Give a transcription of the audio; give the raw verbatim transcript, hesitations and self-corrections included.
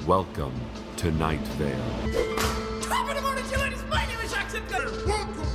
Welcome to Nightvale. Top of the morning, my name is Jackson. Welcome